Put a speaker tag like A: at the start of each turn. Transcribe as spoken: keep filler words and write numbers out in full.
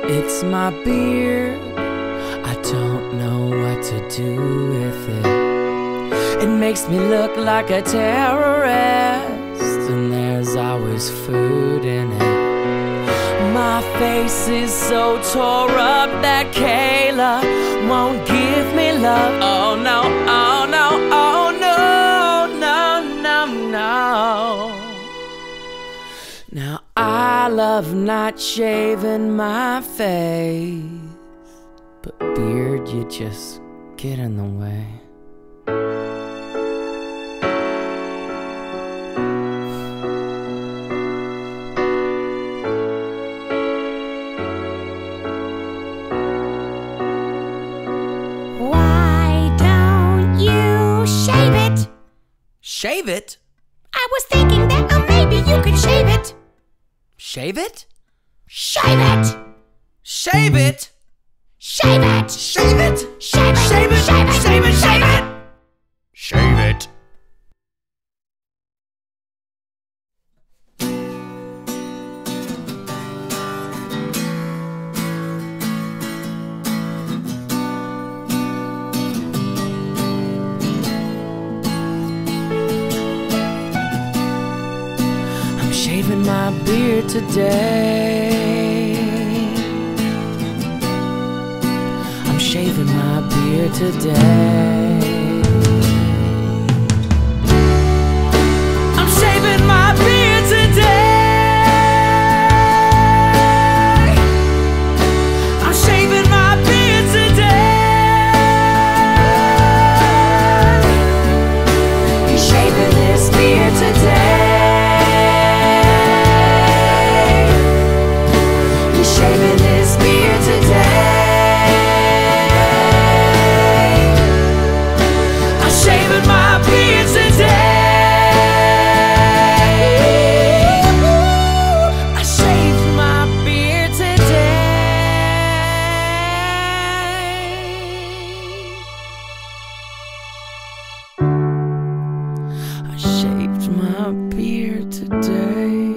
A: It's my beard, I don't know what to do with it. It makes me look like a terrorist, and there's always food in it. My face is so tore up that Kayla won't give me love. Oh no, oh no, oh no, no, no, no. Now I love not shaving my face, but beard, you just get in the way.
B: Why don't you shave it?
A: Shave it?
B: I was thinking that uh, maybe you could shave it.
A: Shave it?
B: Shave it!
A: Shave it!
B: Shave it!
A: Shave it!
B: Shave it!
A: Shave it!
B: Shave it!
A: Shave it! Shave it!
C: Shave it.
A: I'm shaving my beard today. I'm shaving my beard today. I'm shaving my beard today. I'm shaving my beard today. He's shaving his beard today. He's shaving his beard today. I'm shaving my beard today. I shaved my beard today. I shaved my beard today.